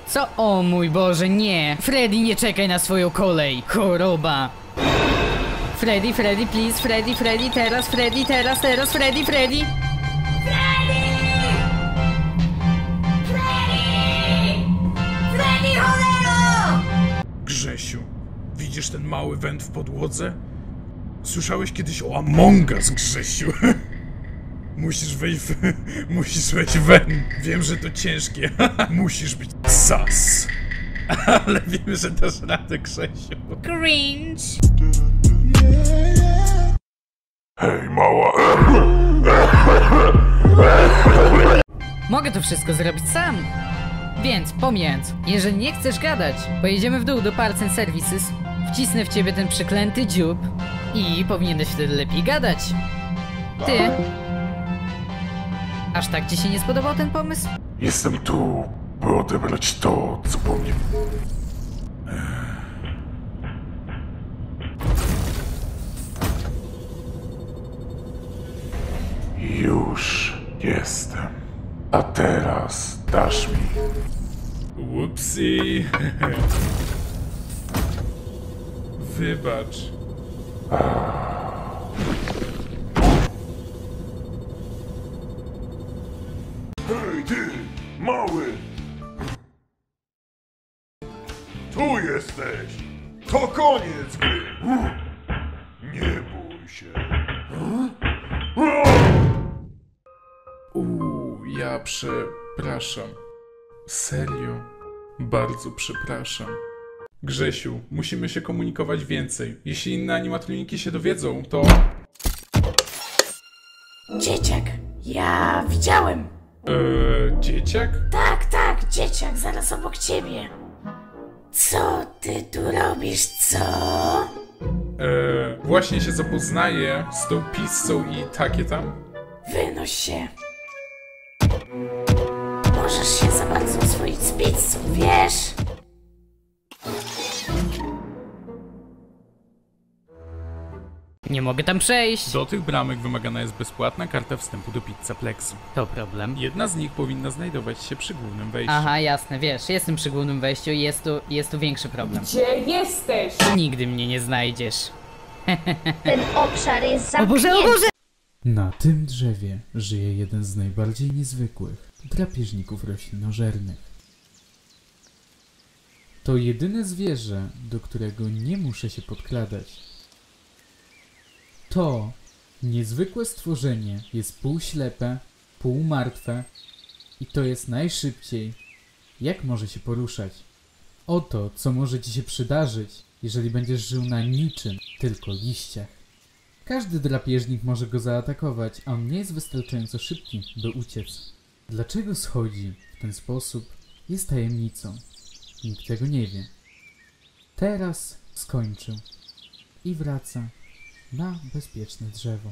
Co? O mój Boże, nie! Freddy, nie czekaj na swoją kolej! Choroba! Freddy, Freddy, please, Freddy, Freddy, teraz, Freddy, teraz, Freddy, Freddy! Freddy! Freddy, cholero! Grzesiu, widzisz ten mały węd w podłodze? Słyszałeś kiedyś o Among Us, Grzesiu? Musisz wejść węd. Wiem, że to ciężkie. Musisz być sas. Ale wiem, że dasz radę, Grzesiu. Cringe! Hej, mała. Mogę to wszystko zrobić sam. Więc pomijając, jeżeli nie chcesz gadać, pojedziemy w dół do Parts and Services, wcisnę w ciebie ten przeklęty dziób i powinieneś wtedy lepiej gadać. Ty? Aż tak ci się nie spodobał ten pomysł? Jestem tu, by odebrać to, co po mnie... Już jestem. A teraz dasz mi. Upsi. Wybacz. Hej ty, mały! Tu jesteś! To koniec gry! Nie bój się. Ja przepraszam. Serio? Bardzo przepraszam. Grzesiu, musimy się komunikować więcej. Jeśli inne animatroniki się dowiedzą, to... Dzieciak, ja widziałem. Dzieciak? Tak, dzieciak, zaraz obok ciebie. Co ty tu robisz, co? Właśnie się zapoznaję z tą pizzą i takie tam. Wynoś się. Możesz się za bardzo oswoić z pizzą, wiesz? Nie mogę tam przejść. Do tych bramek wymagana jest bezpłatna karta wstępu do Pizzaplexu. To problem. Jedna z nich powinna znajdować się przy głównym wejściu. Aha, jasne, wiesz, jestem przy głównym wejściu i jest tu większy problem. Gdzie jesteś? Nigdy mnie nie znajdziesz. Ten obszar jest O Boże, zamknięty. o Boże! Na tym drzewie żyje jeden z najbardziej niezwykłych drapieżników roślinożernych. To jedyne zwierzę, do którego nie muszę się podkradać. To niezwykłe stworzenie jest półślepe, półmartwe i to jest najszybciej, jak może się poruszać. Oto, co może ci się przydarzyć, jeżeli będziesz żył na niczym, tylko liściach. Każdy drapieżnik może go zaatakować, a on nie jest wystarczająco szybki, by uciec. Dlaczego schodzi w ten sposób, jest tajemnicą. Nikt tego nie wie. Teraz skończył i wraca na bezpieczne drzewo.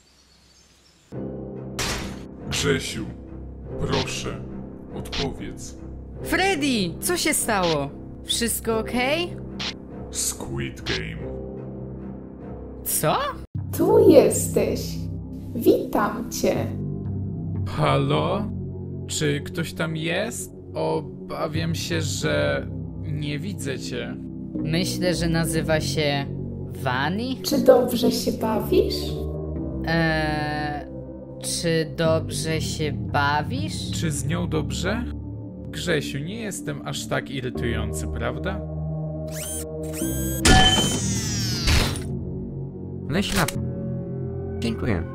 Grzesiu, proszę, odpowiedz. Freddy! Co się stało? Wszystko okej? Squid Game. Co? Tu jesteś. Witam cię. Halo? Czy ktoś tam jest? Obawiam się, że nie widzę cię. Myślę, że nazywa się Vani? Czy dobrze się bawisz? Czy dobrze się bawisz? Czy z nią dobrze? Grzesiu, nie jestem aż tak irytujący, prawda? Leśna. Dziękuję.